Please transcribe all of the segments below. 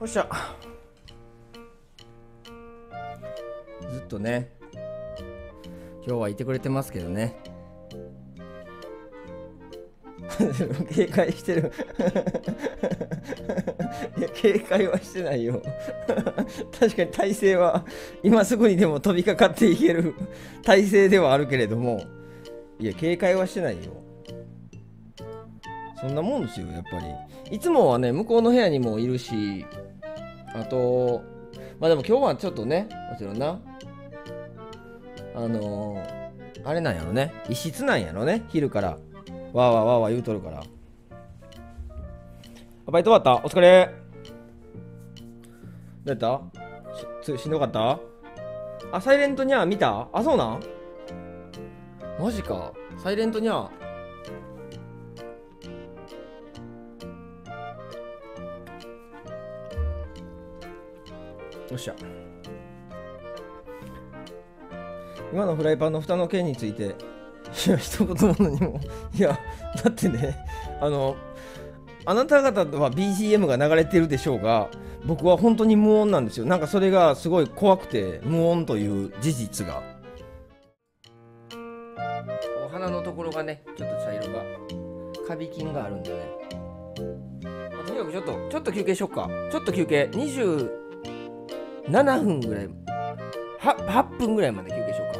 っしゃ。ずっとね、今日はいてくれてますけどね。警戒してる。いや、警戒はしてないよ。確かに体勢は今すぐにでも飛びかかっていける体勢ではあるけれども、いや、警戒はしてないよ。そんなもんですよ、やっぱり。いつもはね、向こうの部屋にもいるし、あと、まあでも今日はちょっとね、もちろんな、あれなんやろね、異質なんやろね、昼から。わーわーわーわー言うとるから。バイト終わった？お疲れ。どうやった？しんどかった？あ、サイレントニャー見た？あ、そうなん？マジか。サイレントニャー。よっしゃ。今のフライパンの蓋の件について、いや、一言も何も。いや、だってね、あなた方は BGM が流れてるでしょうが、僕は本当に無音なんですよ。なんかそれがすごい怖くて、無音という事実が。お花のところがね、ちょっと茶色が、カビ菌があるんでね。まあとにかくちょっと休憩しよっか。ちょっと休憩。27分ぐらい、8分ぐらいまで休憩しようか。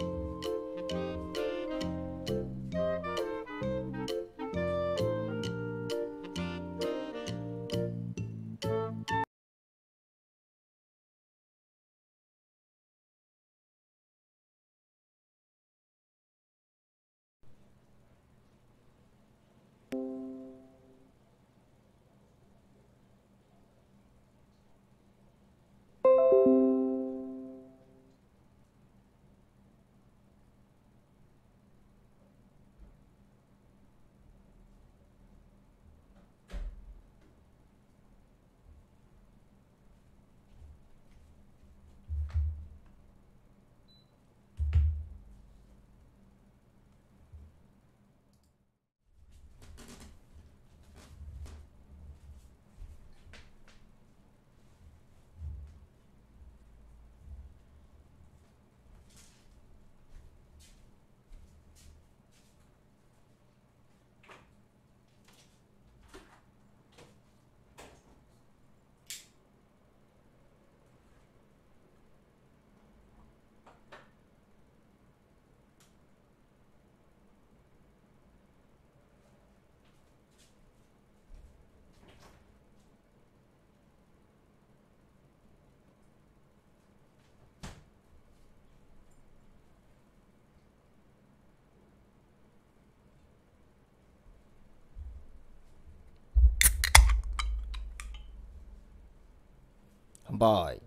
乾杯。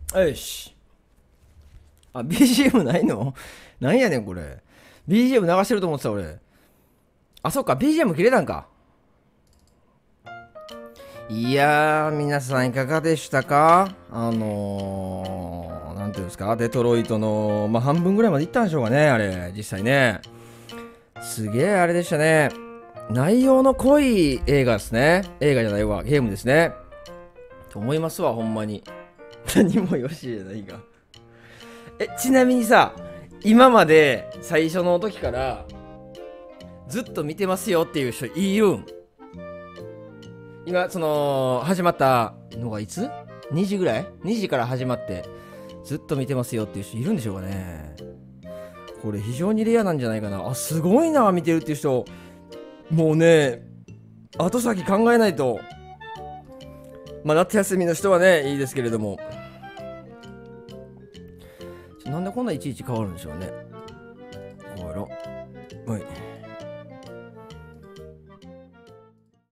よし。あ、BGM ないの？なんやねん、これ。BGM 流してると思ってた、俺。あ、そっか、BGM 切れたんか。いやー、皆さんいかがでしたか？なんていうんですか、デトロイトの、まあ、半分ぐらいまで行ったんでしょうかね、あれ、実際ね。すげえあれでしたね。内容の濃い映画ですね。映画じゃないわ、ゲームですね。と思いますわ、ほんまに。何もよしじゃないが。ちなみにさ、今まで最初の時からずっと見てますよっていう人いるん？今、始まったのがいつ？ 2 時ぐらい？ 2 時から始まってずっと見てますよっていう人いるんでしょうかね。これ非常にレアなんじゃないかな。あ、すごいな、見てるっていう人。もうね、後先考えないと。まあ、夏休みの人はね、いいですけれども。なんでこんないちいち変わるんでしょうね。